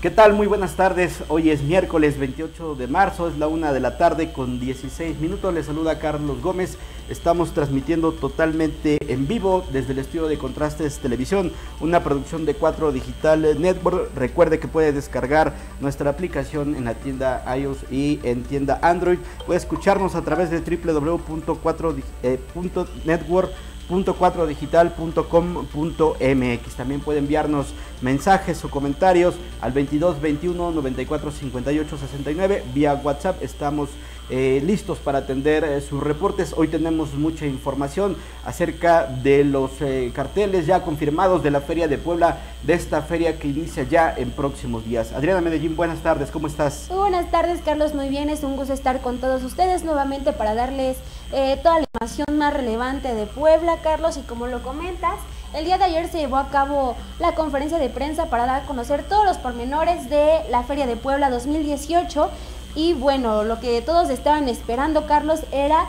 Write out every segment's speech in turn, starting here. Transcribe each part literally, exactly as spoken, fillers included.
¿Qué tal? Muy buenas tardes. Hoy es miércoles veintiocho de marzo, es la una de la tarde con dieciséis minutos. Les saluda Carlos Gómez. Estamos transmitiendo totalmente en vivo desde el estudio de Contrastes Televisión, una producción de cuatro Digital Network. Recuerde que puede descargar nuestra aplicación en la tienda iOS y en tienda Android. Puede escucharnos a través de w w w punto cuatro punto network punto cuatro digital punto com punto m x. También puede enviarnos mensajes o comentarios al veintidós veintiuno noventa y cuatro cincuenta y ocho sesenta y nueve vía WhatsApp. Estamos eh, listos para atender eh, sus reportes. Hoy tenemos mucha información acerca de los eh, carteles ya confirmados de la Feria de Puebla, de esta feria que inicia ya en próximos días. Adriana Medellín, buenas tardes, ¿cómo estás? Muy buenas tardes, Carlos, muy bien, es un gusto estar con todos ustedes nuevamente para darles eh, toda la información más relevante de Puebla, Carlos, y como lo comentas, el día de ayer se llevó a cabo la conferencia de prensa para dar a conocer todos los pormenores de la Feria de Puebla dos mil dieciocho. Y bueno, lo que todos estaban esperando, Carlos, era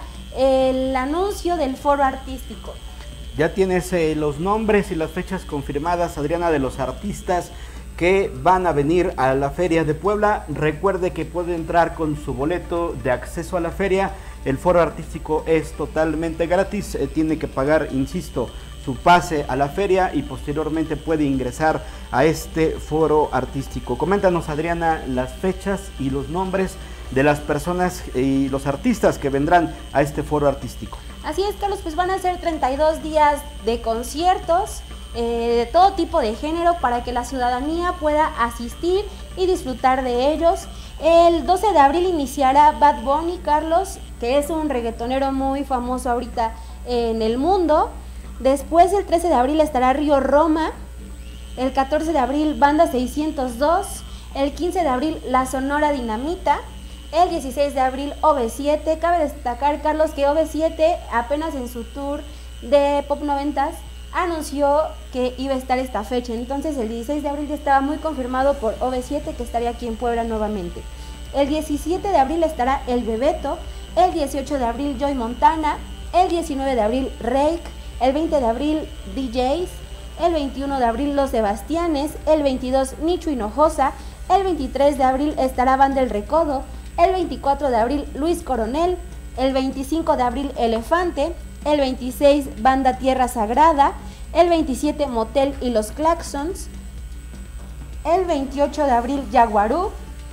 el anuncio del foro artístico. Ya tienes eh, los nombres y las fechas confirmadas, Adriana, de los artistas que van a venir a la Feria de Puebla. Recuerde que puede entrar con su boleto de acceso a la feria. El foro artístico es totalmente gratis, eh, tiene que pagar, insisto, su pase a la feria y posteriormente puede ingresar a este foro artístico. Coméntanos, Adriana, las fechas y los nombres de las personas y los artistas que vendrán a este foro artístico. Así es, Carlos, pues van a ser treinta y dos días de conciertos eh, de todo tipo de género para que la ciudadanía pueda asistir y disfrutar de ellos. El doce de abril iniciará Bad Bunny, Carlos, que es un reggaetonero muy famoso ahorita en el mundo. Después, el trece de abril estará Río Roma. El catorce de abril Banda seiscientos dos. El quince de abril La Sonora Dinamita. El dieciséis de abril O V siete. Cabe destacar, Carlos, que O V siete apenas en su tour de Pop noventas anunció que iba a estar esta fecha. Entonces el dieciséis de abril ya estaba muy confirmado por O V siete que estaría aquí en Puebla nuevamente. El diecisiete de abril estará El Bebeto. El dieciocho de abril Joy Montana. El diecinueve de abril Rake. El veinte de abril D Js. El veintiuno de abril Los Sebastianes. El veintidós Nicho Hinojosa. El veintitrés de abril estará Banda El Recodo. El veinticuatro de abril Luis Coronel. El veinticinco de abril Elefante. El veintiséis Banda Tierra Sagrada. El veintisiete Motel y los Claxons. El veintiocho de abril Yaguarú.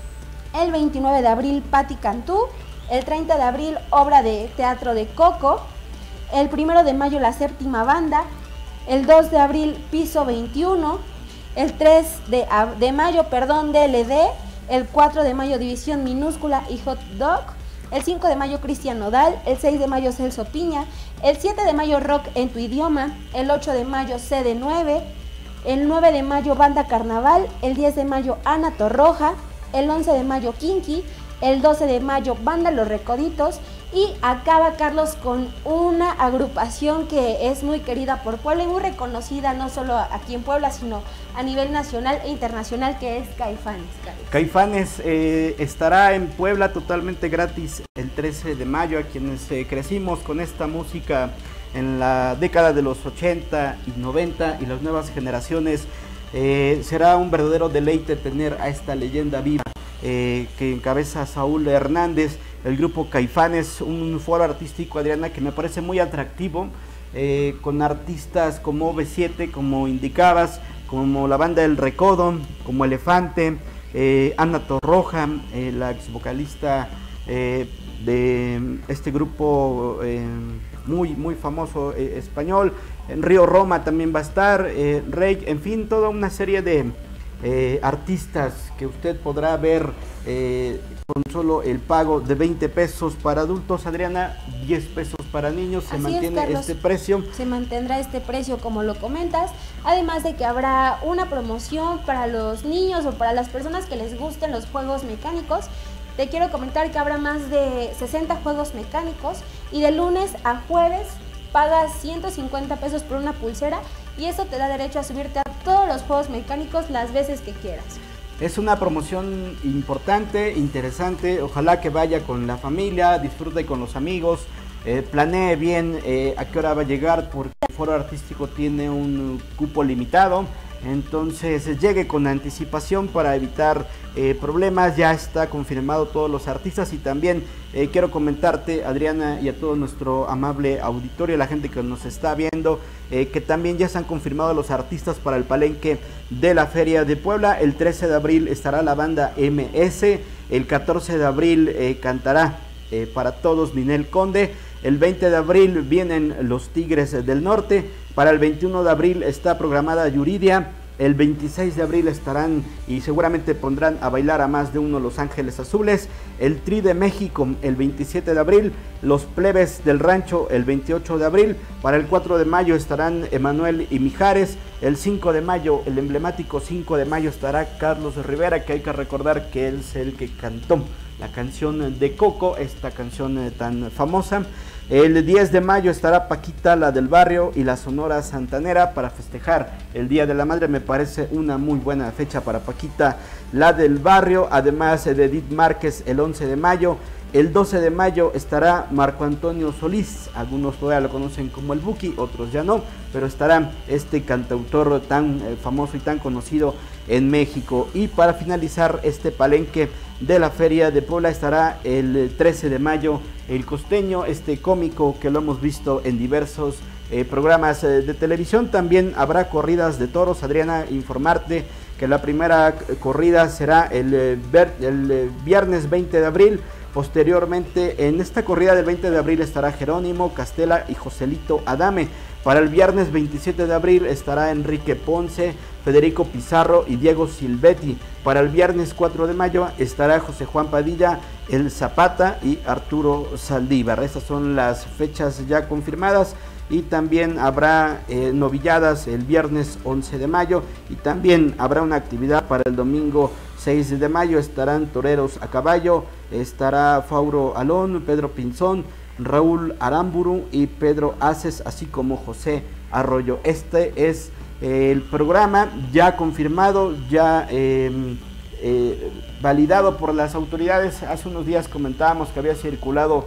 El veintinueve de abril Patti Cantú. El treinta de abril Obra de Teatro de Coco. El primero de mayo La Séptima Banda. El dos de abril Piso veintiuno. El tres de mayo, perdón, D L D. El cuatro de mayo División Minúscula y Hot Dog. El cinco de mayo Cristian Nodal. El seis de mayo Celso Piña. El siete de mayo Rock en tu idioma. El ocho de mayo C D nueve. El nueve de mayo Banda Carnaval. El diez de mayo Ana Torroja. El once de mayo Kinky. El doce de mayo Banda Los Recoditos. Y acaba, Carlos, con una agrupación que es muy querida por Puebla y muy reconocida no solo aquí en Puebla, sino a nivel nacional e internacional, que es Caifanes, Carlos. Caifanes eh, estará en Puebla totalmente gratis el trece de mayo. A quienes eh, crecimos con esta música en la década de los ochenta y noventa y las nuevas generaciones, eh, será un verdadero deleite tener a esta leyenda viva eh, que encabeza Saúl Hernández. El grupo Caifanes, un foro artístico, Adriana, que me parece muy atractivo, eh, con artistas como O V siete, como indicabas, como la Banda El Recodo, como Elefante, eh, Ana Torroja, eh, la ex vocalista eh, de este grupo eh, muy, muy famoso eh, español. En Río Roma también va a estar, eh, Rey, en fin, toda una serie de eh, artistas que usted podrá ver eh, con solo el pago de veinte pesos para adultos, Adriana, diez pesos para niños. Se Así mantiene es, Carlos, este precio. Se mantendrá este precio como lo comentas, además de que habrá una promoción para los niños o para las personas que les gusten los juegos mecánicos. Te quiero comentar que habrá más de sesenta juegos mecánicos y de lunes a jueves pagas ciento cincuenta pesos por una pulsera y eso te da derecho a subirte a todos los juegos mecánicos las veces que quieras. Es una promoción importante, interesante. Ojalá que vaya con la familia, disfrute con los amigos, eh, planee bien eh, a qué hora va a llegar, porque el foro artístico tiene un cupo limitado. entonces llegue con anticipación para evitar eh, problemas. Ya está confirmado todos los artistas y también eh, quiero comentarte, Adriana, y a todo nuestro amable auditorio, la gente que nos está viendo, eh, que también ya se han confirmado los artistas para el palenque de la Feria de Puebla. El trece de abril estará la banda M S, el catorce de abril eh, cantará eh, para todos Ninel Conde, el veinte de abril vienen los Tigres del Norte, para el veintiuno de abril está programada Yuridia, el veintiséis de abril estarán y seguramente pondrán a bailar a más de uno Los Ángeles Azules, el Tri de México el veintisiete de abril, los Plebes del Rancho el veintiocho de abril, para el cuatro de mayo estarán Emanuel y Mijares, el cinco de mayo, el emblemático cinco de mayo estará Carlos Rivera, que hay que recordar que él es el que cantó la canción de Coco, esta canción eh, tan famosa. El diez de mayo estará Paquita, la del barrio, y la Sonora Santanera para festejar el Día de la Madre. Me parece una muy buena fecha para Paquita, la del barrio, además de Edith Márquez el once de mayo. El doce de mayo estará Marco Antonio Solís, algunos todavía lo conocen como el Buki, otros ya no, pero estará este cantautor tan eh, famoso y tan conocido en México. Y para finalizar este palenque de la Feria de Puebla estará el trece de mayo El Costeño, este cómico que lo hemos visto en diversos eh, programas eh, de televisión. También habrá corridas de toros. Adriana, informarte que la primera corrida será el, eh, ver, el eh, viernes veinte de abril. Posteriormente, en esta corrida del veinte de abril estará Jerónimo Castela y Joselito Adame. Para el viernes veintisiete de abril estará Enrique Ponce, Federico Pizarro y Diego Silvetti. Para el viernes cuatro de mayo estará José Juan Padilla, El Zapata y Arturo Saldívar. Estas son las fechas ya confirmadas. Y también habrá eh, novilladas el viernes once de mayo. Y también habrá una actividad para el domingo seis de mayo. Estarán toreros a caballo, estará Fauro Alón, Pedro Pinzón, Raúl Aramburu y Pedro Aces, así como José Arroyo. Este es eh, el programa ya confirmado, ya eh, eh, validado por las autoridades. Hace unos días comentábamos que había circulado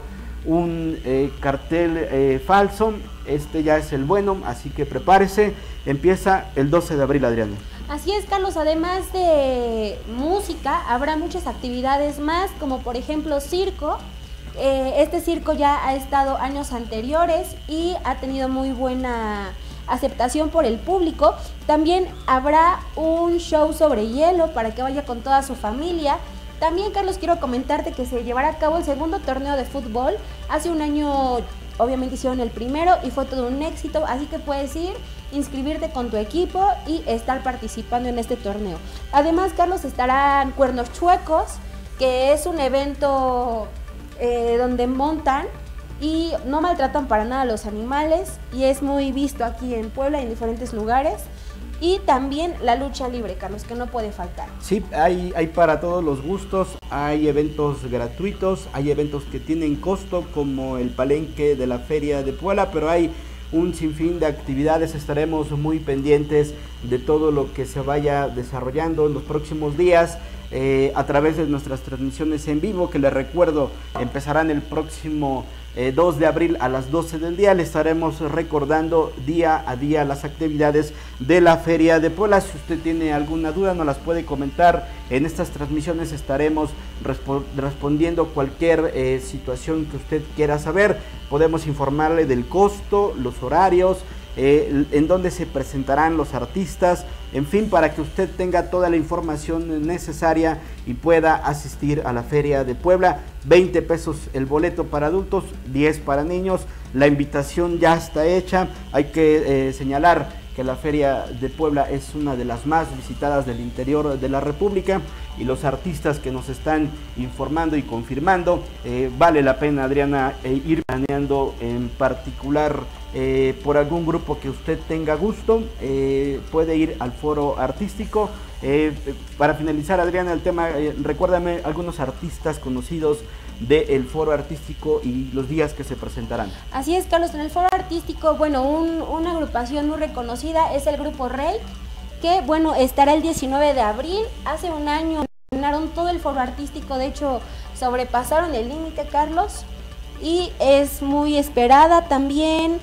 un eh, cartel eh, falso. Este ya es el bueno, así que prepárese. Empieza el doce de abril, Adriana. Así es, Carlos, además de música, habrá muchas actividades más, como por ejemplo circo. Eh, este circo ya ha estado años anteriores y ha tenido muy buena aceptación por el público. También habrá un show sobre hielo para que vaya con toda su familia. También, Carlos, quiero comentarte que se llevará a cabo el segundo torneo de fútbol. Hace un año obviamente hicieron el primero y fue todo un éxito, así que puedes ir, inscribirte con tu equipo y estar participando en este torneo. Además, Carlos, estarán Cuernos Chuecos, que es un evento eh, donde montan y no maltratan para nada a los animales y es muy visto aquí en Puebla en diferentes lugares. Y también la lucha libre, Carlos, que no puede faltar. Sí, hay, hay para todos los gustos, hay eventos gratuitos, hay eventos que tienen costo como el palenque de la Feria de Puebla, pero hay un sinfín de actividades. Estaremos muy pendientes de todo lo que se vaya desarrollando en los próximos días eh, a través de nuestras transmisiones en vivo, que les recuerdo empezarán el próximo Eh, dos de abril a las doce del día. Le estaremos recordando día a día las actividades de la Feria de Puebla. Si usted tiene alguna duda, nos las puede comentar. En estas transmisiones estaremos respo respondiendo cualquier eh, situación que usted quiera saber. Podemos informarle del costo, los horarios, eh, en dónde se presentarán los artistas, en fin, para que usted tenga toda la información necesaria y pueda asistir a la Feria de Puebla. veinte pesos el boleto para adultos, diez para niños. La invitación ya está hecha. Hay que eh, señalar que la Feria de Puebla es una de las más visitadas del interior de la República y los artistas que nos están informando y confirmando, eh, vale la pena, Adriana, eh, ir planeando en particular eh, por algún grupo que usted tenga gusto, eh, puede ir al foro artístico. Eh, para finalizar, Adriana, el tema, eh, recuérdame algunos artistas conocidos del foro artístico y los días que se presentarán. Así es, Carlos, en el foro artístico, bueno, un, una agrupación muy reconocida es el grupo Rey, que bueno, estará el diecinueve de abril. Hace un año llenaron todo el foro artístico, de hecho sobrepasaron el límite, Carlos, y es muy esperada también.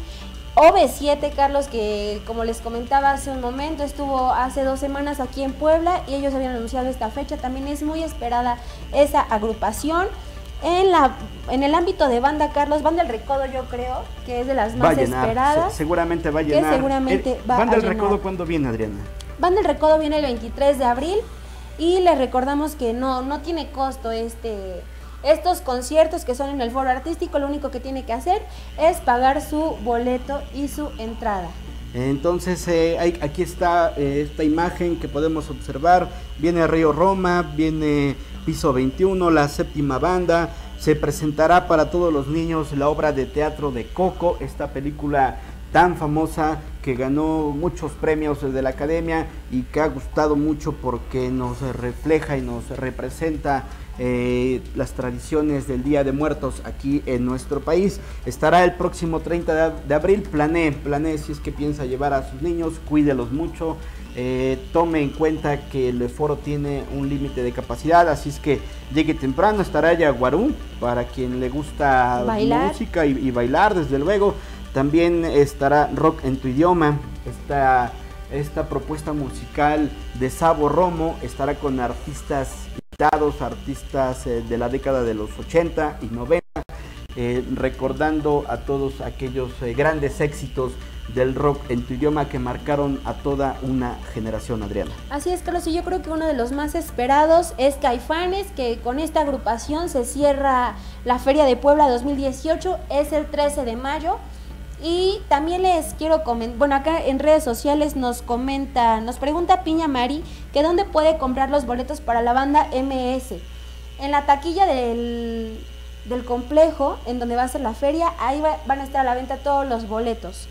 O V siete, Carlos, que como les comentaba hace un momento, estuvo hace dos semanas aquí en Puebla y ellos habían anunciado esta fecha. También es muy esperada esa agrupación. En, la, en el ámbito de banda, Carlos, Banda El Recodo, yo creo que es de las más llenar, esperadas. Se, seguramente va a llenar. Que seguramente el, va ¿Banda a El llenar. Recodo cuándo viene, Adriana? Banda El Recodo viene el veintitrés de abril y les recordamos que no, no tiene costo este, estos conciertos que son en el Foro Artístico. Lo único que tiene que hacer es pagar su boleto y su entrada. Entonces eh, hay, aquí está eh, esta imagen que podemos observar. Viene Río Roma, viene Piso veintiuno, la séptima banda. Se presentará para todos los niños la obra de teatro de Coco, esta película tan famosa que ganó muchos premios de la academia y que ha gustado mucho porque nos refleja y nos representa eh, las tradiciones del Día de Muertos aquí en nuestro país. Estará el próximo treinta de abril. Planee, planee si es que piensa llevar a sus niños, cuídelos mucho. Eh, tome en cuenta que el foro tiene un límite de capacidad, así es que llegue temprano. Estará Yaguarú para quien le gusta bailar. música y, y bailar, desde luego. También estará Rock en tu idioma. Esta, esta propuesta musical de Sabo Romo estará con artistas invitados, artistas eh, de la década de los ochenta y noventa, eh, recordando a todos aquellos eh, grandes éxitos del rock en tu idioma que marcaron a toda una generación, Adriana. Así es, Carlos, y yo creo que uno de los más esperados es Caifanes, que con esta agrupación se cierra la Feria de Puebla dos mil dieciocho, es el trece de mayo. Y también les quiero comentar, bueno, acá en redes sociales nos comenta, nos pregunta Piña Mari que dónde puede comprar los boletos para la banda M S. En la taquilla del, del complejo, en donde va a ser la feria, ahí va, van a estar a la venta todos los boletos.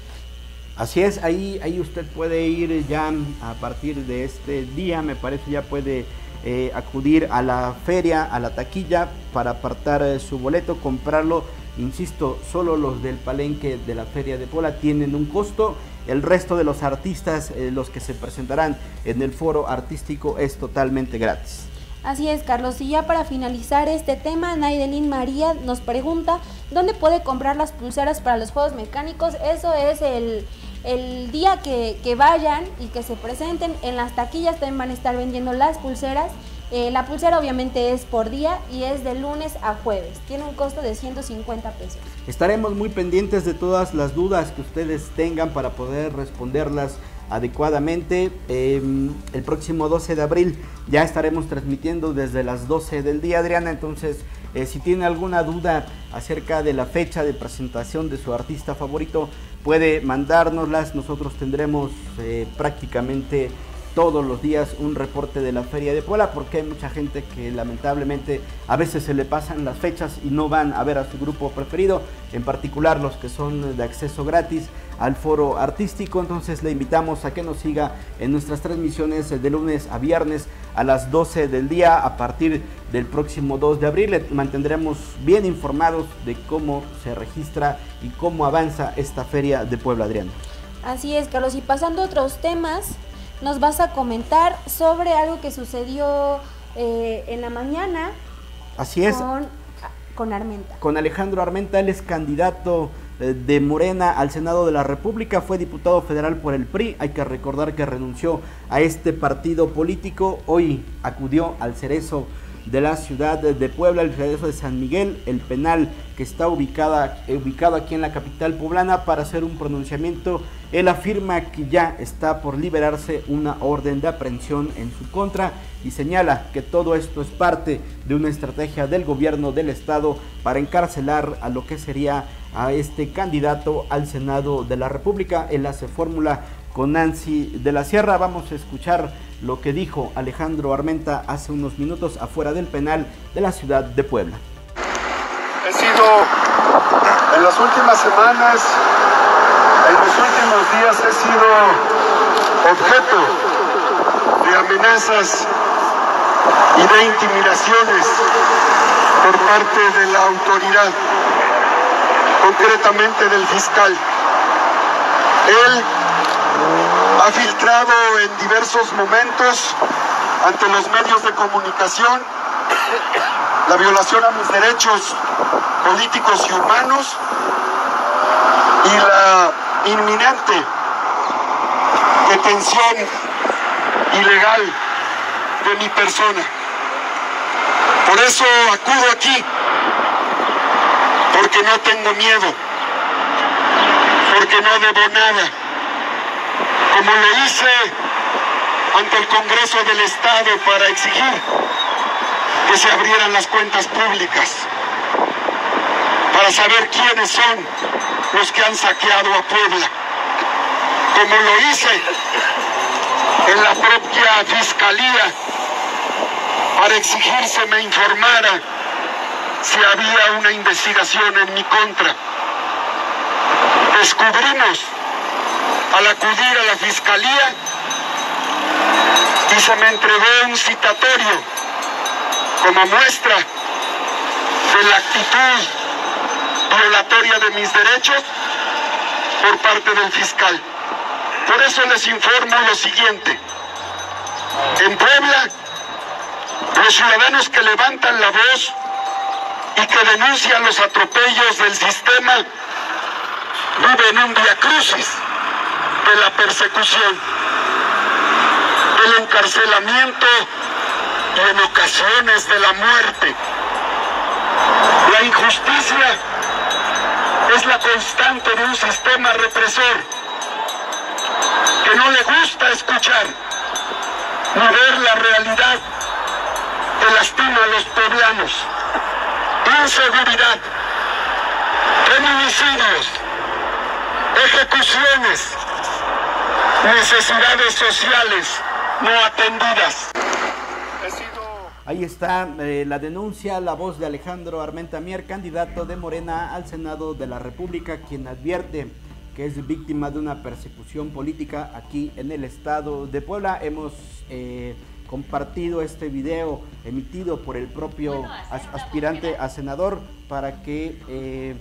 Así es, ahí, ahí usted puede ir ya a partir de este día, me parece, ya puede eh, acudir a la feria, a la taquilla, para apartar eh, su boleto, comprarlo. Insisto, solo los del palenque de la Feria de Puebla tienen un costo. El resto de los artistas, eh, los que se presentarán en el foro artístico, es totalmente gratis. Así es, Carlos, y ya para finalizar este tema, Naidelín María nos pregunta ¿dónde puede comprar las pulseras para los juegos mecánicos? Eso es el, el día que, que vayan y que se presenten. En las taquillas también van a estar vendiendo las pulseras. Eh, la pulsera obviamente es por día y es de lunes a jueves. Tiene un costo de ciento cincuenta pesos. Estaremos muy pendientes de todas las dudas que ustedes tengan para poder responderlas adecuadamente. Eh, el próximo doce de abril ya estaremos transmitiendo desde las doce del día, Adriana. Entonces, eh, si tiene alguna duda acerca de la fecha de presentación de su artista favorito, puede mandárnoslas. Nosotros tendremos eh, prácticamente todos los días un reporte de la Feria de Puebla, porque hay mucha gente que lamentablemente a veces se le pasan las fechas y no van a ver a su grupo preferido, en particular los que son de acceso gratis al foro artístico. Entonces le invitamos a que nos siga en nuestras transmisiones de lunes a viernes a las doce del día. A partir del próximo dos de abril le mantendremos bien informados de cómo se registra y cómo avanza esta Feria de Puebla, Adriana. Así es, Carlos, y pasando a otros temas, nos vas a comentar sobre algo que sucedió eh, en la mañana. Así es. Con, con Armenta. Con Alejandro Armenta, él es candidato eh, de Morena al Senado de la República, fue diputado federal por el P R I. Hay que recordar que renunció a este partido político. Hoy acudió al Cerezo de la ciudad de Puebla, el Cerezo de San Miguel, el penal que está ubicada, ubicado aquí en la capital poblana, para hacer un pronunciamiento. Él afirma que ya está por liberarse una orden de aprehensión en su contra y señala que todo esto es parte de una estrategia del gobierno del estado para encarcelar a lo que sería a este candidato al Senado de la República. Él hace fórmula con Nancy de la Sierra. Vamos a escuchar lo que dijo Alejandro Armenta hace unos minutos afuera del penal de la ciudad de Puebla. He sido en las últimas semanas, en los últimos días he sido objeto de amenazas y de intimidaciones por parte de la autoridad, concretamente del fiscal. Él ha filtrado en diversos momentos ante los medios de comunicación la violación a mis derechos políticos y humanos y la inminente detención ilegal de mi persona. Por eso acudo aquí, porque no tengo miedo, porque no debo nada, como lo hice ante el Congreso del Estado para exigir que se abrieran las cuentas públicas, para saber quiénes son los que han saqueado a Puebla, como lo hice en la propia Fiscalía para exigir se me informara si había una investigación en mi contra. Descubrimos al acudir a la Fiscalía y se me entregó un citatorio como muestra de la actitud violatoria de mis derechos por parte del fiscal. Por eso les informo lo siguiente. En Puebla, los ciudadanos que levantan la voz y que denuncian los atropellos del sistema viven un viacrucis de la persecución, del encarcelamiento y en ocasiones de la muerte. La injusticia es la constante de un sistema represor que no le gusta escuchar ni ver la realidad que lastima a los poblanos. Inseguridad, feminicidios, ejecuciones, necesidades sociales no atendidas. Ahí está eh, la denuncia, la voz de Alejandro Armenta Mier, candidato de Morena al Senado de la República, quien advierte que es víctima de una persecución política aquí en el estado de Puebla. Hemos eh, compartido este video emitido por el propio as aspirante a senador para que eh,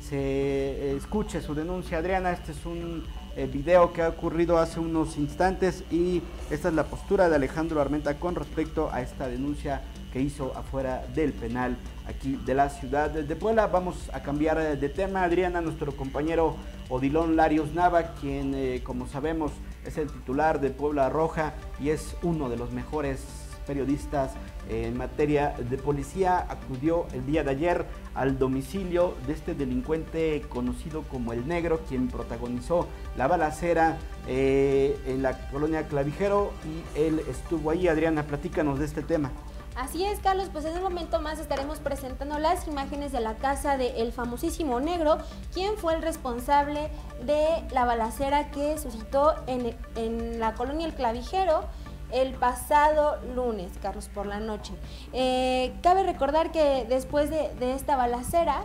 se escuche su denuncia. Adriana, este es un eh, video que ha ocurrido hace unos instantes y esta es la postura de Alejandro Armenta con respecto a esta denuncia que hizo afuera del penal aquí de la ciudad de Puebla. Vamos a cambiar de tema, Adriana. Nuestro compañero Odilon Larios Nava, quien eh, como sabemos es el titular de Puebla Roja y es uno de los mejores periodistas eh, en materia de policía, acudió el día de ayer al domicilio de este delincuente conocido como El Negro, quien protagonizó la balacera eh, en la colonia Clavijero, y él estuvo ahí. Adriana, platícanos de este tema. Así es, Carlos, pues en un momento más estaremos presentando las imágenes de la casa del famosísimo Negro, quien fue el responsable de la balacera que suscitó en, en la colonia El Clavijero el pasado lunes, Carlos, por la noche. Eh, cabe recordar que después de, de esta balacera,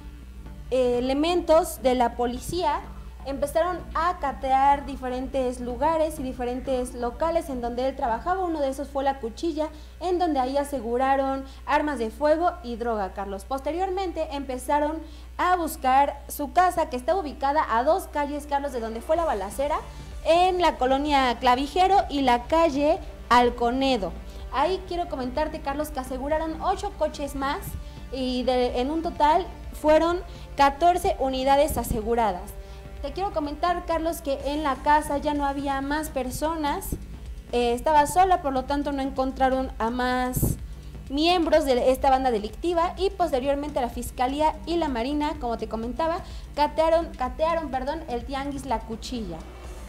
eh, elementos de la policía empezaron a catear diferentes lugares y diferentes locales en donde él trabajaba. Uno de esos fue La Cuchilla, en donde ahí aseguraron armas de fuego y droga, Carlos. Posteriormente empezaron a buscar su casa, que está ubicada a dos calles, Carlos, de donde fue la balacera, en la colonia Clavijero y la calle Alconedo. Ahí quiero comentarte, Carlos, que aseguraron ocho coches más y de, en un total fueron catorce unidades aseguradas. Te quiero comentar, Carlos, que en la casa ya no había más personas, eh, estaba sola, por lo tanto no encontraron a más miembros de esta banda delictiva, y posteriormente la Fiscalía y la Marina, como te comentaba, catearon, catearon perdón, el tianguis La Cuchilla.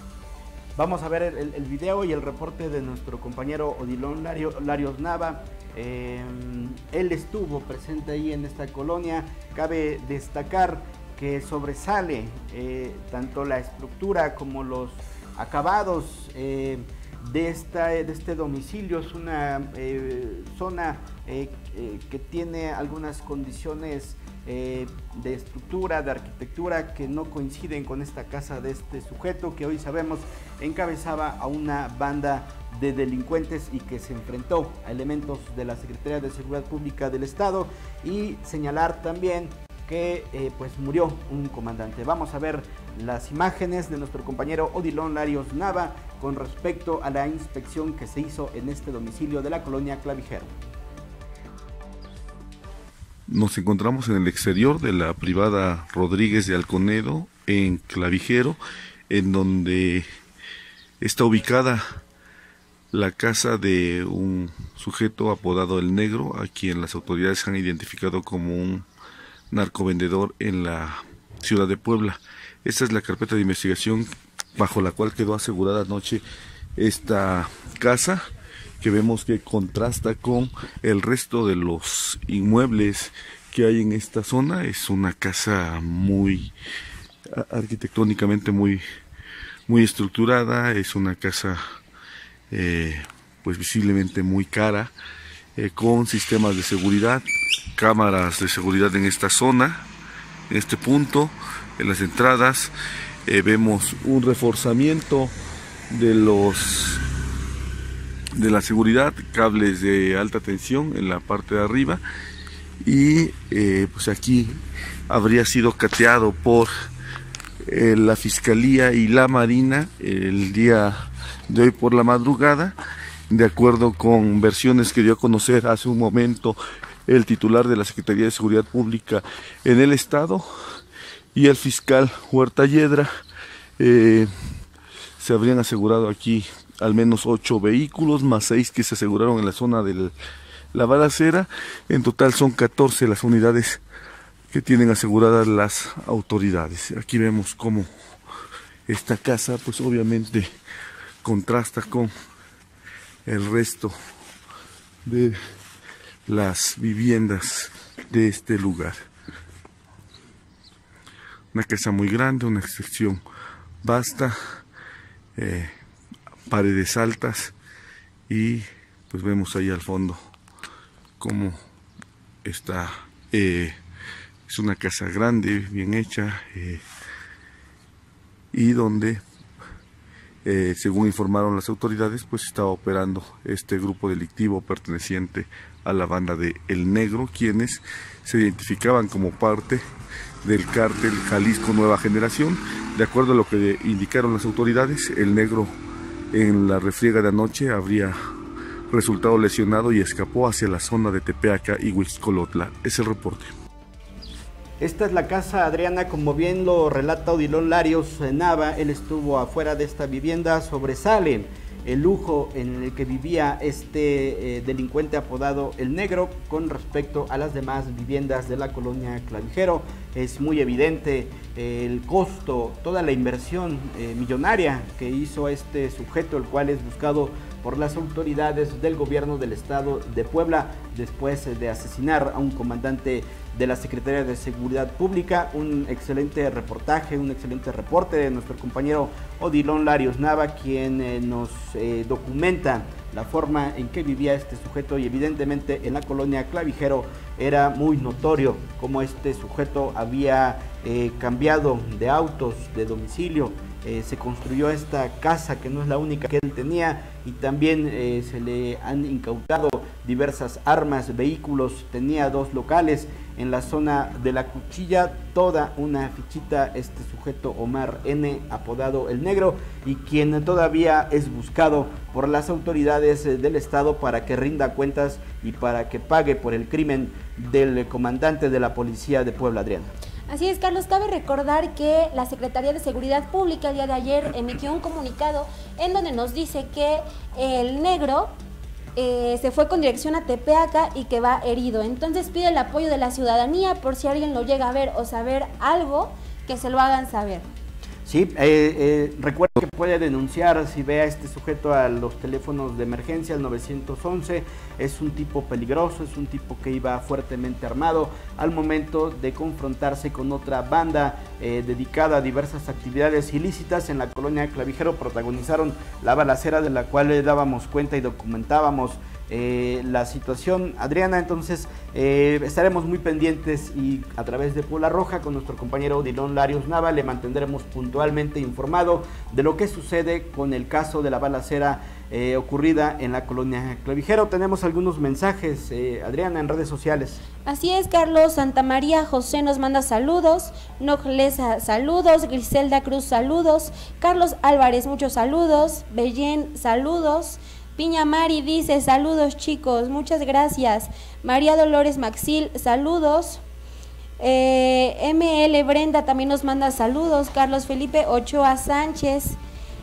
Vamos a ver el, el, el video y el reporte de nuestro compañero Odilon Lario, Larios Nava. Eh, él estuvo presente ahí en esta colonia. Cabe destacar que sobresale eh, tanto la estructura como los acabados eh, de, esta, de este domicilio. Es una eh, zona eh, eh, que tiene algunas condiciones eh, de estructura, de arquitectura, que no coinciden con esta casa de este sujeto, que hoy sabemos encabezaba a una banda de delincuentes y que se enfrentó a elementos de la Secretaría de Seguridad Pública del Estado. Y señalar también que eh, pues murió un comandante. Vamos a ver las imágenes de nuestro compañero Odilon Larios Nava con respecto a la inspección que se hizo en este domicilio de la colonia Clavijero. Nos encontramos en el exterior de la privada Rodríguez de Alconedo, en Clavijero, en donde está ubicada la casa de un sujeto apodado El Negro, a quien las autoridades han identificado como un narcovendedor en la ciudad de Puebla. Esta es la carpeta de investigación bajo la cual quedó asegurada anoche esta casa, que vemos que contrasta con el resto de los inmuebles que hay en esta zona. Es una casa muy arquitectónicamente muy, muy estructurada, es una casa Eh, pues visiblemente muy cara, eh, con sistemas de seguridad, cámaras de seguridad en esta zona, en este punto, en las entradas. Eh, vemos un reforzamiento de los de la seguridad, cables de alta tensión en la parte de arriba, y eh, pues aquí habría sido cateado por eh, la Fiscalía y la Marina el día de hoy por la madrugada, de acuerdo con versiones que dio a conocer hace un momento el titular de la Secretaría de Seguridad Pública en el estado y el fiscal Huerta Yedra. Eh, se habrían asegurado aquí al menos ocho vehículos, más seis que se aseguraron en la zona de la balacera. En total son catorce las unidades que tienen aseguradas las autoridades. Aquí vemos cómo esta casa, pues obviamente contrasta con el resto de las viviendas de este lugar. Una casa muy grande, una extensión vasta, eh, paredes altas, y pues vemos ahí al fondo cómo está. Eh, es una casa grande, bien hecha, eh, y donde Eh, según informaron las autoridades, pues estaba operando este grupo delictivo perteneciente a la banda de El Negro, quienes se identificaban como parte del cártel Jalisco Nueva Generación. De acuerdo a lo que indicaron las autoridades, El Negro en la refriega de anoche habría resultado lesionado y escapó hacia la zona de Tepeaca y Huixcolotla. Es el reporte. Esta es la casa, Adriana, como bien lo relata Odilon Larios Nava. Él estuvo afuera de esta vivienda. Sobresale el lujo en el que vivía este eh, delincuente apodado El Negro con respecto a las demás viviendas de la colonia Clavijero. Es muy evidente eh, el costo, toda la inversión eh, millonaria que hizo este sujeto, el cual es buscado por las autoridades del gobierno del estado de Puebla después de asesinar a un comandante de la Secretaría de Seguridad Pública. Un excelente reportaje, un excelente reporte de nuestro compañero Odilon Larios Nava, quien eh, nos eh, documenta la forma en que vivía este sujeto, y evidentemente en la colonia Clavijero era muy notorio cómo este sujeto había eh, cambiado de autos, de domicilio. Eh, se construyó esta casa, que no es la única que él tenía, y también eh, se le han incautado diversas armas, vehículos. Tenía dos locales en la zona de La Cuchilla, toda una fichita este sujeto Omar N, apodado El Negro, y quien todavía es buscado por las autoridades del estado para que rinda cuentas y para que pague por el crimen del comandante de la policía de Puebla, Adriana. Así es, Carlos. Cabe recordar que la Secretaría de Seguridad Pública el día de ayer emitió un comunicado en donde nos dice que El Negro eh, se fue con dirección a Tepeaca y que va herido. Entonces pide el apoyo de la ciudadanía por si alguien lo llega a ver o saber algo, que se lo hagan saber. Sí, eh, eh, recuerdo que puede denunciar si ve a este sujeto a los teléfonos de emergencia, al nueve once. Es un tipo peligroso, es un tipo que iba fuertemente armado al momento de confrontarse con otra banda eh, dedicada a diversas actividades ilícitas en la colonia Clavijero. Protagonizaron la balacera de la cual le dábamos cuenta y documentábamos Eh, la situación, Adriana. Entonces eh, estaremos muy pendientes, y a través de Puebla Roja con nuestro compañero Odilon Larios Nava le mantendremos puntualmente informado de lo que sucede con el caso de la balacera eh, ocurrida en la colonia Clavijero. Tenemos algunos mensajes, eh, Adriana, en redes sociales. Así es, Carlos. Santa María José nos manda saludos, Nojlesa saludos, Griselda Cruz saludos, Carlos Álvarez muchos saludos, Bellén saludos, Piña Mari dice saludos chicos, muchas gracias. María Dolores Maxil, saludos. Eh, M L Brenda también nos manda saludos. Carlos Felipe Ochoa Sánchez,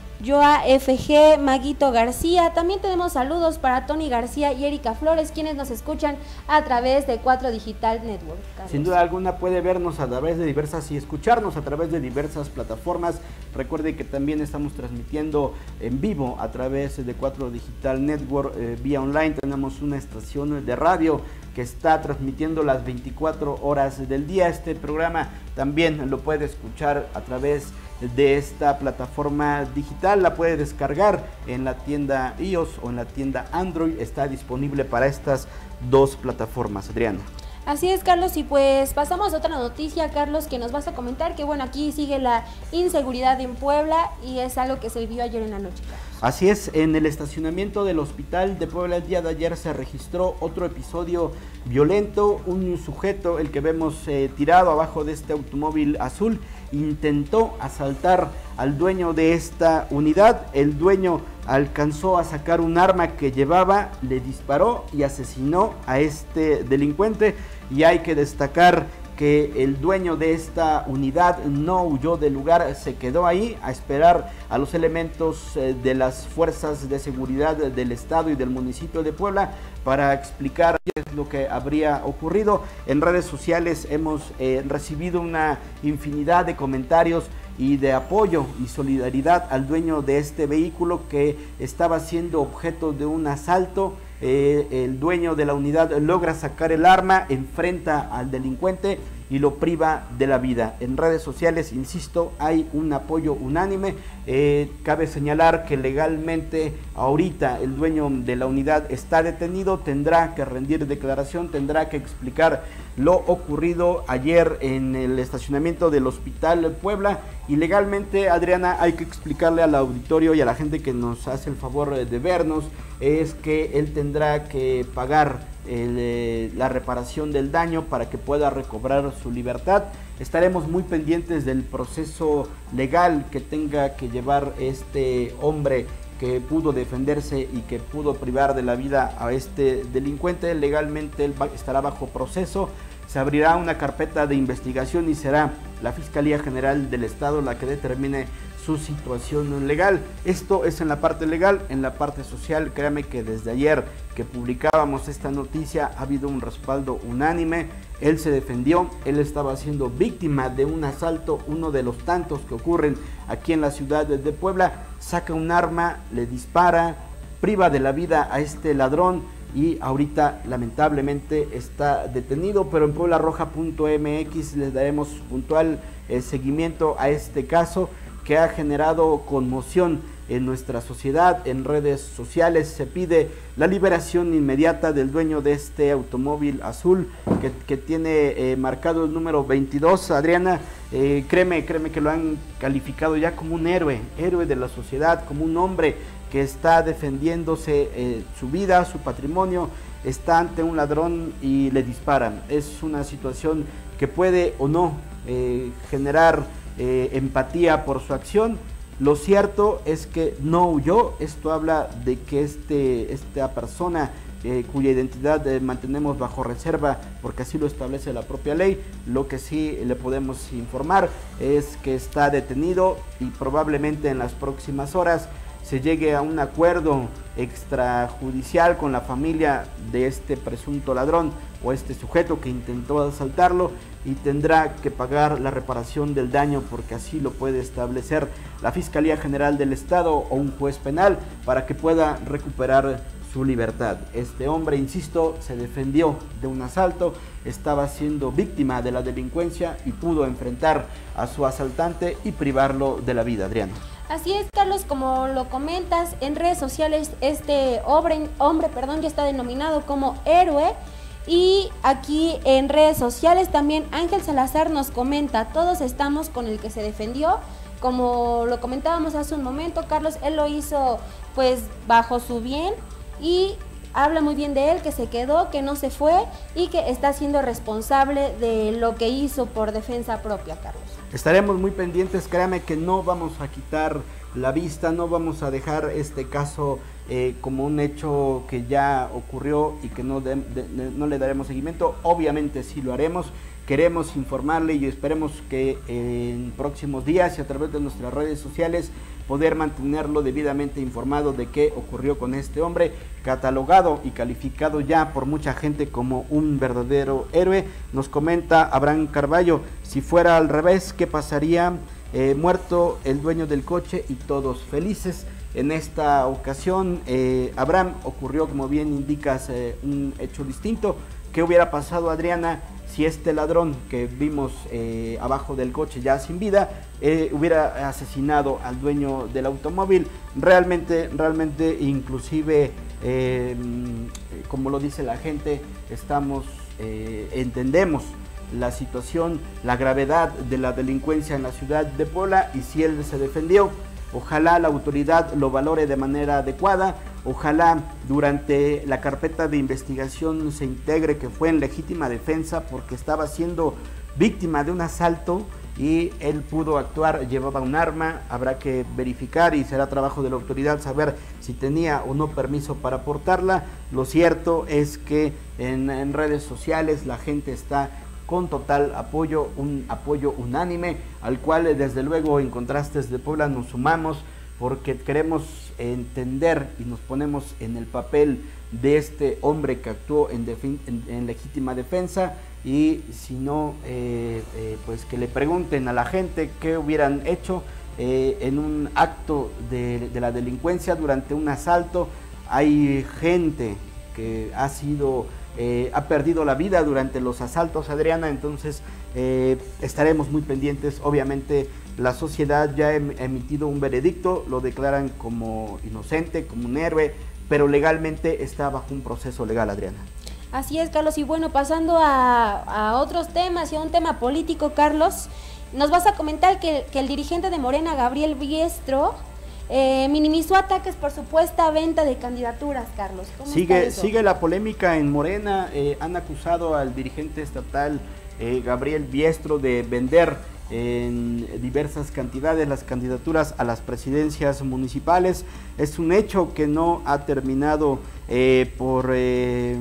Joa F G, Maguito García. También tenemos saludos para Tony García y Erika Flores, quienes nos escuchan a través de cuatro Digital Network. Carlos. Sin duda alguna puede vernos a través de diversas y escucharnos a través de diversas plataformas. Recuerde que también estamos transmitiendo en vivo a través de cuatro Digital Network eh, vía online. Tenemos una estación de radio que está transmitiendo las veinticuatro horas del día. Este programa también lo puede escuchar a través de esta plataforma digital, la puede descargar en la tienda iOS o en la tienda Android. Está disponible para estas dos plataformas, Adriana. Así es, Carlos, y pues pasamos a otra noticia, Carlos, que nos vas a comentar, que bueno, aquí sigue la inseguridad en Puebla y es algo que se vio ayer en la noche, Carlos. Así es, en el estacionamiento del hospital de Puebla el día de ayer se registró otro episodio violento. Un sujeto, el que vemos eh, tirado abajo de este automóvil azul, intentó asaltar al dueño de esta unidad. El dueño alcanzó a sacar un arma que llevaba, le disparó y asesinó a este delincuente. Y hay que destacar que el dueño de esta unidad no huyó del lugar, se quedó ahí a esperar a los elementos eh, de las fuerzas de seguridad del estado y del municipio de Puebla para explicar qué es lo que habría ocurrido. En redes sociales hemos eh, recibido una infinidad de comentarios y de apoyo y solidaridad al dueño de este vehículo que estaba siendo objeto de un asalto. Eh, el dueño de la unidad logra sacar el arma, enfrenta al delincuente y lo priva de la vida. En redes sociales, insisto, hay un apoyo unánime. Eh, cabe señalar que legalmente ahorita el dueño de la unidad está detenido, tendrá que rendir declaración, tendrá que explicar lo ocurrido ayer en el estacionamiento del Hospital Puebla. Y legalmente, Adriana, hay que explicarle al auditorio y a la gente que nos hace el favor de vernos, es que él tendrá que pagar el, eh, la reparación del daño para que pueda recobrar su libertad. Estaremos muy pendientes del proceso legal que tenga que llevar este hombre que pudo defenderse y que pudo privar de la vida a este delincuente. Legalmente él va, estará bajo proceso. Se abrirá una carpeta de investigación y será la Fiscalía General del Estado la que determine su situación legal. Esto es en la parte legal. En la parte social, créame que desde ayer que publicábamos esta noticia ha habido un respaldo unánime. Él se defendió, él estaba siendo víctima de un asalto, uno de los tantos que ocurren aquí en la ciudad de Puebla. Saca un arma, le dispara, priva de la vida a este ladrón y ahorita lamentablemente está detenido, pero en puebla roja punto m x les daremos puntual eh, seguimiento a este caso que ha generado conmoción en nuestra sociedad. En redes sociales se pide la liberación inmediata del dueño de este automóvil azul que, que tiene eh, marcado el número veintidós. Adriana, eh, créeme, créeme que lo han calificado ya como un héroe, héroe de la sociedad, como un hombre que está defendiéndose eh, su vida, su patrimonio, está ante un ladrón y le disparan. Es una situación que puede o no eh, generar eh, empatía por su acción. Lo cierto es que no huyó. Esto habla de que este, esta persona eh, cuya identidad eh, mantenemos bajo reserva porque así lo establece la propia ley, lo que sí le podemos informar es que está detenido y probablemente en las próximas horas se llegue a un acuerdo extrajudicial con la familia de este presunto ladrón o este sujeto que intentó asaltarlo y tendrá que pagar la reparación del daño porque así lo puede establecer la Fiscalía General del Estado o un juez penal para que pueda recuperar su libertad. Este hombre, insisto, se defendió de un asalto, estaba siendo víctima de la delincuencia y pudo enfrentar a su asaltante y privarlo de la vida, Adriana. Así es, Carlos, como lo comentas, en redes sociales este hombre, hombre perdón, ya está denominado como héroe. Y aquí en redes sociales también Ángel Salazar nos comenta, todos estamos con el que se defendió. Como lo comentábamos hace un momento, Carlos, él lo hizo pues bajo su bien y habla muy bien de él, que se quedó, que no se fue y que está siendo responsable de lo que hizo por defensa propia, Carlos. Estaremos muy pendientes, créame que no vamos a quitar la vista, no vamos a dejar este caso eh, como un hecho que ya ocurrió y que no, de, de, no le daremos seguimiento. Obviamente sí lo haremos queremos informarle y esperemos que en próximos días y a través de nuestras redes sociales poder mantenerlo debidamente informado de qué ocurrió con este hombre, catalogado y calificado ya por mucha gente como un verdadero héroe. Nos comenta Abraham Carballo, si fuera al revés, ¿qué pasaría? Eh, muerto el dueño del coche y todos felices. En esta ocasión, eh, Abraham, ocurrió, como bien indicas, eh, un hecho distinto. ¿Qué hubiera pasado, Adriana, si este ladrón que vimos eh, abajo del coche ya sin vida eh, hubiera asesinado al dueño del automóvil? Realmente, realmente, inclusive, eh, como lo dice la gente, estamos, eh, entendemos la situación, la gravedad de la delincuencia en la ciudad de Puebla, y si él se defendió, ojalá la autoridad lo valore de manera adecuada, ojalá durante la carpeta de investigación se integre que fue en legítima defensa porque estaba siendo víctima de un asalto y él pudo actuar, llevaba un arma, habrá que verificar y será trabajo de la autoridad saber si tenía o no permiso para portarla. Lo cierto es que en, en redes sociales la gente está con total apoyo, un apoyo unánime, al cual desde luego en Contrastes de Puebla nos sumamos porque queremos entender y nos ponemos en el papel de este hombre que actuó en, en, en legítima defensa, y si no, eh, eh, pues que le pregunten a la gente qué hubieran hecho eh, en un acto de, de la delincuencia durante un asalto. Hay gente que ha sido Eh, ha perdido la vida durante los asaltos, Adriana, entonces eh, estaremos muy pendientes. Obviamente la sociedad ya ha emitido un veredicto, lo declaran como inocente, como un héroe, pero legalmente está bajo un proceso legal, Adriana. Así es, Carlos, y bueno, pasando a, a otros temas y a un tema político, Carlos, nos vas a comentar que, que el dirigente de Morena, Gabriel Biestro, Eh, minimizó ataques por supuesta venta de candidaturas, Carlos. ¿Cómo sigue, está eso? sigue la polémica en Morena. Eh, han acusado al dirigente estatal eh, Gabriel Biestro de vender en diversas cantidades las candidaturas a las presidencias municipales. Es un hecho que no ha terminado eh, por eh,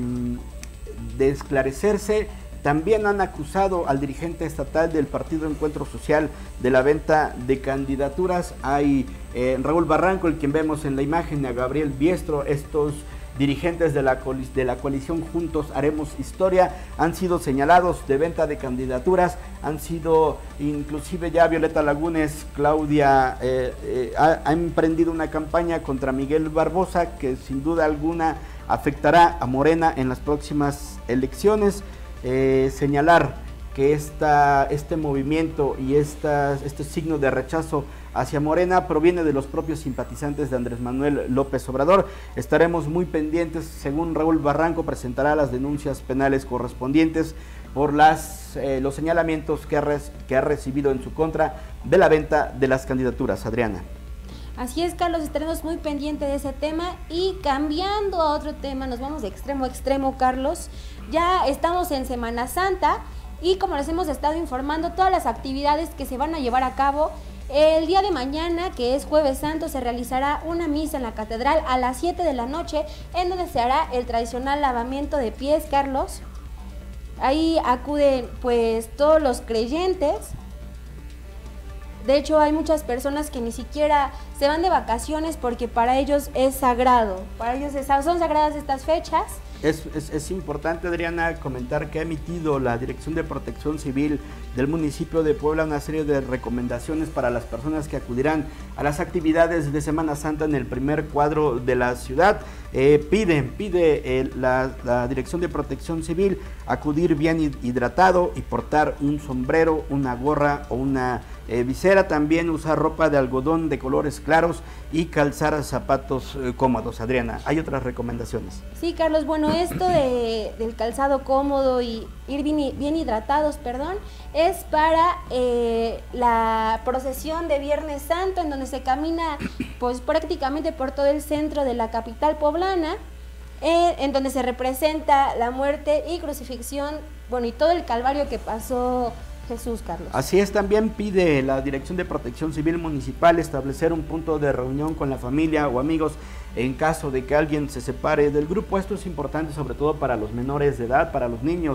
de esclarecerse. También han acusado al dirigente estatal del Partido Encuentro Social de la venta de candidaturas. Hay eh, Raúl Barranco, el quien vemos en la imagen, a Gabriel Biestro. Estos dirigentes de la, de la coalición Juntos Haremos Historia han sido señalados de venta de candidaturas. Han sido, inclusive ya Violeta Lagunes, Claudia, eh, eh, ha, ha emprendido una campaña contra Miguel Barbosa que sin duda alguna afectará a Morena en las próximas elecciones. Eh, señalar que esta, este movimiento y esta, este signo de rechazo hacia Morena proviene de los propios simpatizantes de Andrés Manuel López Obrador. Estaremos muy pendientes. Según Raúl Barranco, presentará las denuncias penales correspondientes por las, eh, los señalamientos que ha, res, que ha recibido en su contra de la venta de las candidaturas, Adriana. Así es, Carlos, estaremos muy pendientes de ese tema. Y cambiando a otro tema, nos vamos de extremo a extremo, Carlos. Ya estamos en Semana Santa y como les hemos estado informando, todas las actividades que se van a llevar a cabo el día de mañana, que es Jueves Santo, se realizará una misa en la catedral a las siete de la noche, en donde se hará el tradicional lavamiento de pies, Carlos. Ahí acuden pues todos los creyentes. De hecho, hay muchas personas que ni siquiera se van de vacaciones porque para ellos es sagrado, para ellos es, son sagradas estas fechas. Es, es, es importante, Adriana, comentar que ha emitido la Dirección de Protección Civil del municipio de Puebla una serie de recomendaciones para las personas que acudirán a las actividades de Semana Santa en el primer cuadro de la ciudad. Eh, pide, pide eh, la, la Dirección de Protección Civil acudir bien hidratado y portar un sombrero, una gorra o una eh, visera. También usar ropa de algodón de colores claros y calzar zapatos eh, cómodos. Adriana, hay otras recomendaciones. Sí, Carlos, bueno, esto de, del calzado cómodo y ir bien, bien hidratados, perdón, es para eh, la procesión de Viernes Santo, en donde se camina pues prácticamente por todo el centro de la capital poblana, eh, en donde se representa la muerte y crucifixión, bueno, y todo el calvario que pasó Jesús, Carlos. Así es, también pide la Dirección de Protección Civil Municipal establecer un punto de reunión con la familia o amigos en caso de que alguien se separe del grupo. Esto es importante sobre todo para los menores de edad, para los niños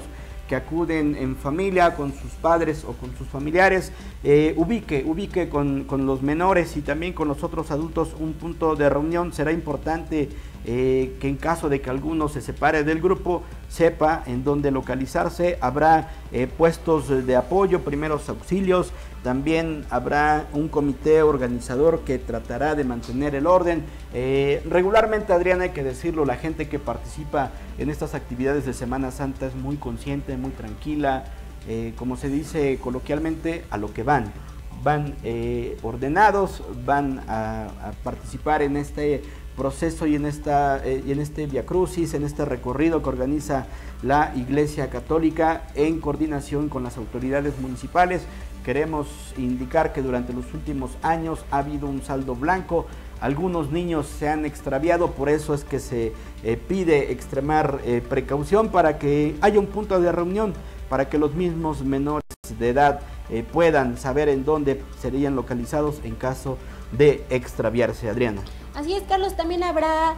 que acuden en familia con sus padres o con sus familiares, eh, ubique, ubique con, con los menores y también con los otros adultos un punto de reunión. Será importante eh, que en caso de que alguno se separe del grupo, sepa en dónde localizarse. Habrá eh, puestos de apoyo, primeros auxilios, también habrá un comité organizador que tratará de mantener el orden. Eh, regularmente, Adriana, hay que decirlo, la gente que participa en estas actividades de Semana Santa es muy consciente, muy tranquila, eh, como se dice coloquialmente, a lo que van. Van eh, ordenados, van a, a participar en este proceso y en, esta, eh, y en este Via Crucis, en este recorrido que organiza la Iglesia Católica en coordinación con las autoridades municipales. Queremos indicar que durante los últimos años ha habido un saldo blanco. Algunos niños se han extraviado, por eso es que se eh, pide extremar eh, precaución para que haya un punto de reunión, para que los mismos menores de edad eh, puedan saber en dónde serían localizados en caso de extraviarse, Adriana. Así es, Carlos, también habrá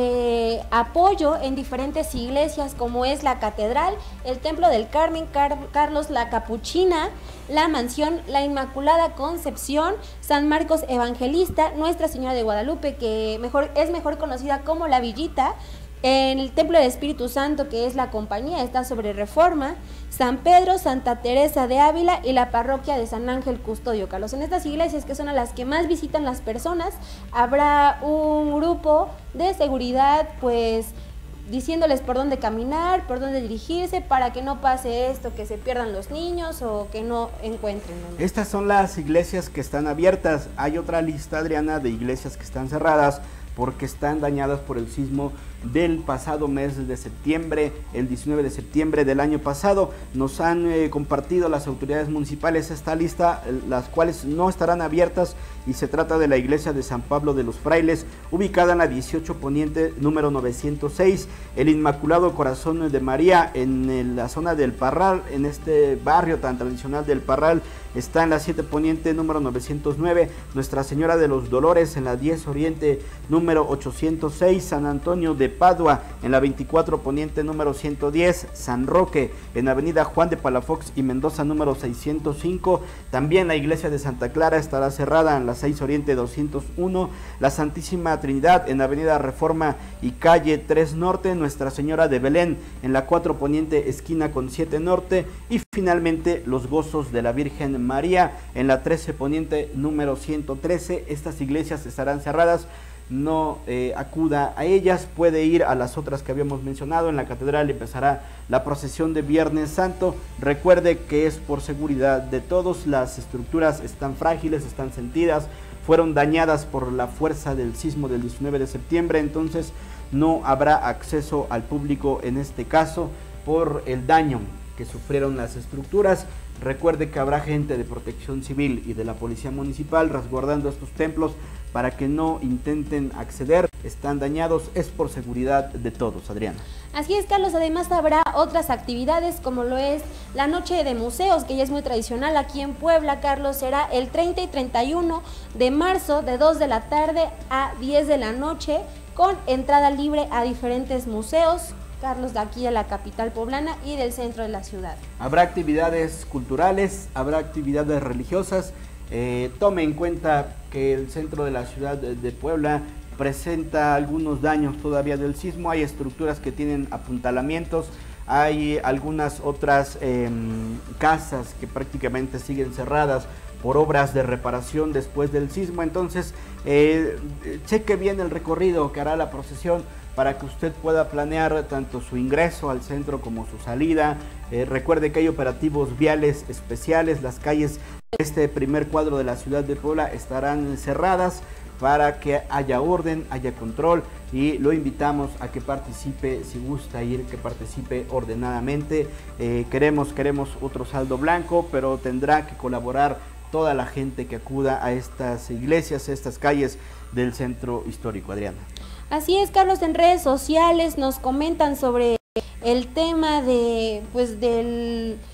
eh, apoyo en diferentes iglesias como es la Catedral, el Templo del Carmen, Car Carlos, la Capuchina, la Mansión, la Inmaculada Concepción, San Marcos Evangelista, Nuestra Señora de Guadalupe, que mejor, es mejor conocida como la Villita, en el Templo del Espíritu Santo, que es la Compañía, está sobre Reforma, San Pedro, Santa Teresa de Ávila y la Parroquia de San Ángel Custodio, Carlos. En estas iglesias, que son a las que más visitan las personas, habrá un grupo de seguridad, pues, diciéndoles por dónde caminar, por dónde dirigirse, para que no pase esto, que se pierdan los niños o que no encuentren. ¿no? Estas son las iglesias que están abiertas. Hay otra lista, Adriana, de iglesias que están cerradas porque están dañadas por el sismo del pasado mes de septiembre, el diecinueve de septiembre del año pasado. Nos han eh, compartido las autoridades municipales esta lista, las cuales no estarán abiertas, y se trata de la iglesia de San Pablo de los Frailes, ubicada en la dieciocho Poniente, número novecientos seis, el Inmaculado Corazón de María en el, la zona del Parral, en este barrio tan tradicional del Parral, está en la siete Poniente, número novecientos nueve, Nuestra Señora de los Dolores en la diez Oriente, número ochocientos seis, San Antonio de Padua en la veinticuatro Poniente, número ciento diez, San Roque en avenida Juan de Palafox y Mendoza, número seiscientos cinco, también la iglesia de Santa Clara estará cerrada en la seis Oriente doscientos uno, la Santísima Trinidad en avenida Reforma y calle tres Norte, Nuestra Señora de Belén en la cuatro Poniente esquina con siete Norte, y finalmente los Gozos de la Virgen María en la trece Poniente, número ciento trece. Estas iglesias estarán cerradas. No eh, acuda a ellas, puede ir a las otras que habíamos mencionado. En la catedral empezará la procesión de Viernes Santo. Recuerde que es por seguridad de todos, las estructuras están frágiles, están sentidas, fueron dañadas por la fuerza del sismo del diecinueve de septiembre, entonces no habrá acceso al público en este caso por el daño que sufrieron las estructuras. Recuerde que habrá gente de Protección Civil y de la Policía Municipal resguardando estos templos para que no intenten acceder. Están dañados, es por seguridad de todos, Adriana. Así es, Carlos. Además habrá otras actividades como lo es la Noche de Museos, que ya es muy tradicional aquí en Puebla, Carlos. Será el treinta y treinta y uno de marzo de dos de la tarde a diez de la noche, con entrada libre a diferentes museos, Carlos, de aquí de la capital poblana y del centro de la ciudad. Habrá actividades culturales, habrá actividades religiosas. Eh, tome en cuenta que el centro de la ciudad de, de Puebla presenta algunos daños todavía del sismo. Hay estructuras que tienen apuntalamientos, hay algunas otras eh, casas que prácticamente siguen cerradas por obras de reparación después del sismo. Entonces eh, cheque bien el recorrido que hará la procesión para que usted pueda planear tanto su ingreso al centro como su salida. Eh, recuerde que hay operativos viales especiales. Las calles de este primer cuadro de la ciudad de Puebla estarán cerradas para que haya orden, haya control, y lo invitamos a que participe, si gusta ir, que participe ordenadamente. Eh, queremos, queremos otro saldo blanco, pero tendrá que colaborar toda la gente que acuda a estas iglesias, a estas calles del centro histórico, Adriana. Así es, Carlos. En redes sociales nos comentan sobre el tema de, pues, del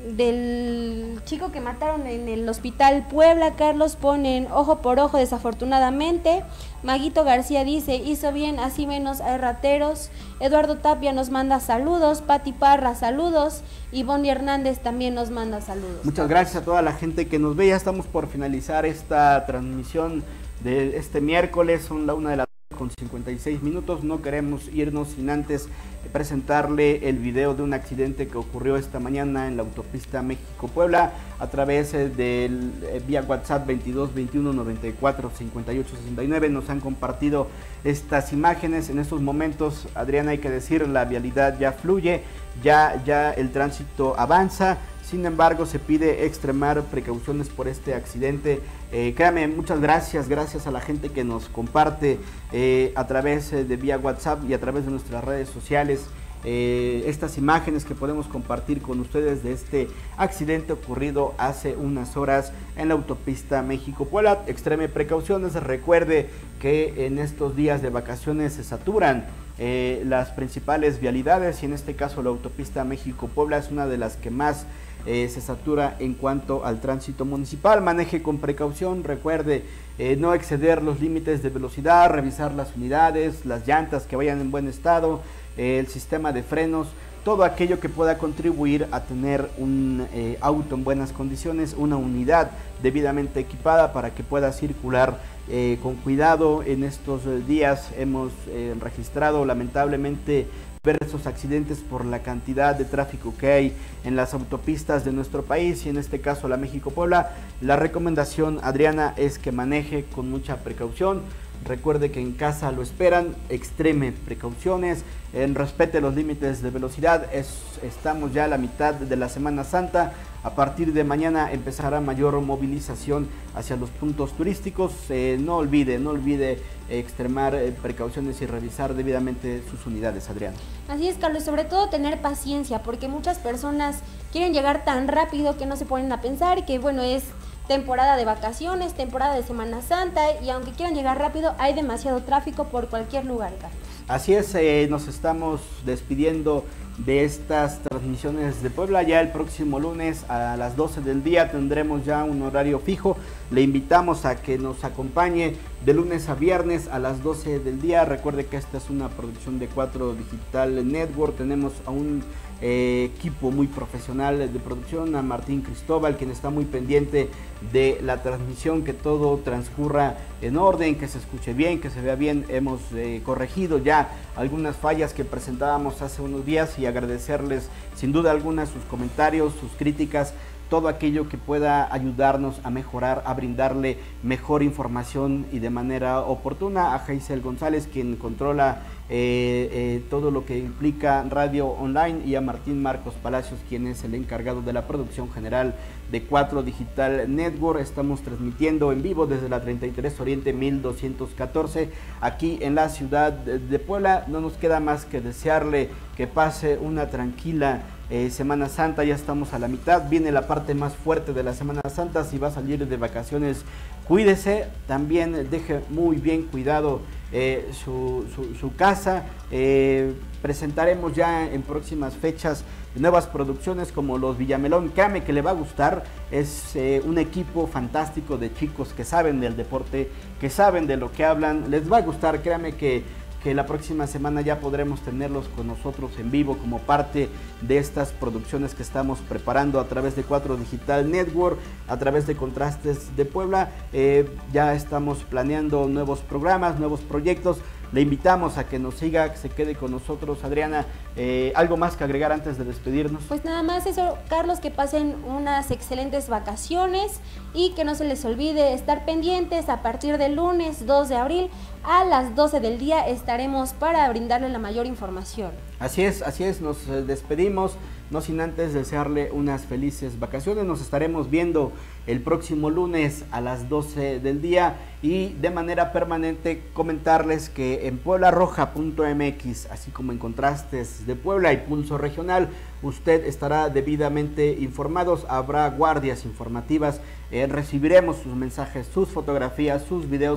del chico que mataron en el hospital Puebla, Carlos, ponen ojo por ojo desafortunadamente. Maguito García dice, hizo bien, así menos hay rateros. Eduardo Tapia nos manda saludos, Pati Parra saludos, y Bonnie Hernández también nos manda saludos. Muchas gracias a toda la gente que nos ve, ya estamos por finalizar esta transmisión de este miércoles, son la una de la tarde con cincuenta y seis minutos, no queremos irnos sin antes presentarle el video de un accidente que ocurrió esta mañana en la autopista México-Puebla a través del eh, vía WhatsApp veintidós veintiuno noventa y cuatro cincuenta y ocho sesenta y nueve. Nos han compartido estas imágenes. En estos momentos, Adriana, hay que decir, la vialidad ya fluye, ya, ya el tránsito avanza. Sin embargo, se pide extremar precauciones por este accidente. Eh, créame, muchas gracias, gracias a la gente que nos comparte eh, a través eh, de vía WhatsApp y a través de nuestras redes sociales eh, estas imágenes que podemos compartir con ustedes de este accidente ocurrido hace unas horas en la autopista México-Puebla. Extreme precauciones, recuerde que en estos días de vacaciones se saturan eh, las principales vialidades y en este caso la autopista México-Puebla es una de las que más Eh, se satura en cuanto al tránsito municipal. Maneje con precaución, recuerde eh, no exceder los límites de velocidad, revisar las unidades, las llantas que vayan en buen estado, eh, el sistema de frenos, todo aquello que pueda contribuir a tener un eh, auto en buenas condiciones, una unidad debidamente equipada para que pueda circular eh, con cuidado. En estos días hemos eh, registrado lamentablemente diversos accidentes por la cantidad de tráfico que hay en las autopistas de nuestro país y en este caso la México-Puebla. La recomendación, Adriana, es que maneje con mucha precaución. Recuerde que en casa lo esperan, extreme precauciones, en respete los límites de velocidad. Es, estamos ya a la mitad de la Semana Santa. A partir de mañana empezará mayor movilización hacia los puntos turísticos. Eh, no olvide, no olvide extremar eh, precauciones y revisar debidamente sus unidades, Adriana. Así es, Carlos, sobre todo tener paciencia, porque muchas personas quieren llegar tan rápido que no se ponen a pensar que, bueno, es temporada de vacaciones, temporada de Semana Santa, y aunque quieran llegar rápido, hay demasiado tráfico por cualquier lugar, Carlos. Así es, eh, nos estamos despidiendo de estas transmisiones de Puebla. Ya el próximo lunes a las doce del día tendremos ya un horario fijo. Le invitamos a que nos acompañe de lunes a viernes a las doce del día. Recuerde que esta es una producción de cuatro Digital Network. Tenemos a un eh, equipo muy profesional de producción, a Martín Cristóbal, quien está muy pendiente de la transmisión, que todo transcurra en orden, que se escuche bien, que se vea bien. Hemos eh, corregido ya algunas fallas que presentábamos hace unos días y agradecerles sin duda alguna sus comentarios, sus críticas, todo aquello que pueda ayudarnos a mejorar, a brindarle mejor información y de manera oportuna. A Geisel González, quien controla eh, eh, todo lo que implica radio online, y a Martín Marcos Palacios, quien es el encargado de la producción general de cuatro Digital Network. Estamos transmitiendo en vivo desde la treinta y tres Oriente mil doscientos catorce aquí en la ciudad de Puebla. No nos queda más que desearle que pase una tranquila Eh, Semana Santa. Ya estamos a la mitad, viene la parte más fuerte de la Semana Santa. Si va a salir de vacaciones, cuídese, también deje muy bien cuidado eh, su, su, su casa. Eh, presentaremos ya en próximas fechas nuevas producciones como los Villamelón. Créame que le va a gustar, es eh, un equipo fantástico de chicos que saben del deporte, que saben de lo que hablan, les va a gustar. Créame que que la próxima semana ya podremos tenerlos con nosotros en vivo como parte de estas producciones que estamos preparando a través de cuatro Digital Network, a través de Contrastes de Puebla. Eh, ya estamos planeando nuevos programas, nuevos proyectos. Le invitamos a que nos siga, que se quede con nosotros. Adriana, eh, ¿algo más que agregar antes de despedirnos? Pues nada más eso, Carlos, que pasen unas excelentes vacaciones y que no se les olvide estar pendientes. A partir del lunes dos de abril a las doce del día estaremos para brindarle la mayor información. Así es, así es, nos despedimos, no sin antes desearle unas felices vacaciones. Nos estaremos viendo el próximo lunes a las doce del día y de manera permanente comentarles que en puebla roja punto m x, así como en Contrastes de Puebla y Pulso Regional, usted estará debidamente informados. Habrá guardias informativas, eh, recibiremos sus mensajes, sus fotografías, sus videos,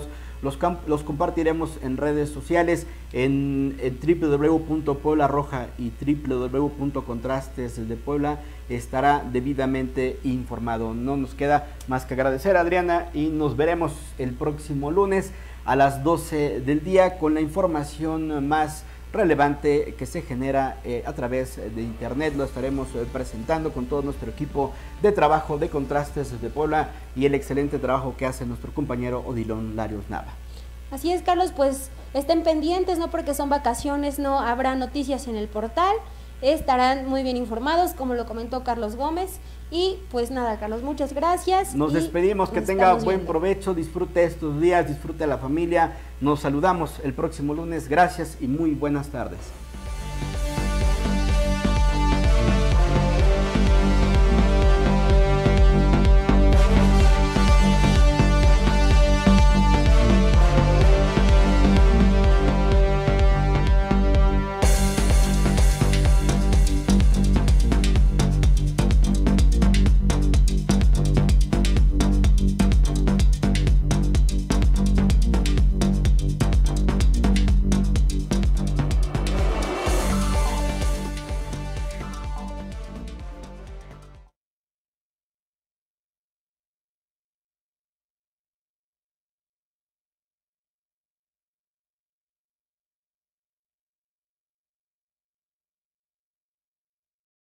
los, los compartiremos en redes sociales, en, en doble u doble u doble u punto puebla roja y doble u doble u doble u punto contrastes de Puebla estará debidamente informado. No nos queda más que agradecer a Adriana y nos veremos el próximo lunes a las doce del día con la información más relevante que se genera eh, a través de internet. Lo estaremos eh, presentando con todo nuestro equipo de trabajo de Contrastes de Puebla y el excelente trabajo que hace nuestro compañero Odilon Larios Nava. Así es, Carlos, pues estén pendientes, no porque son vacaciones, no habrá noticias en el portal, estarán muy bien informados, como lo comentó Carlos Gómez. Y pues nada, Carlos, muchas gracias. Nos despedimos, que tenga buen viendo. provecho, disfrute estos días, disfrute a la familia. Nos saludamos el próximo lunes, gracias y muy buenas tardes.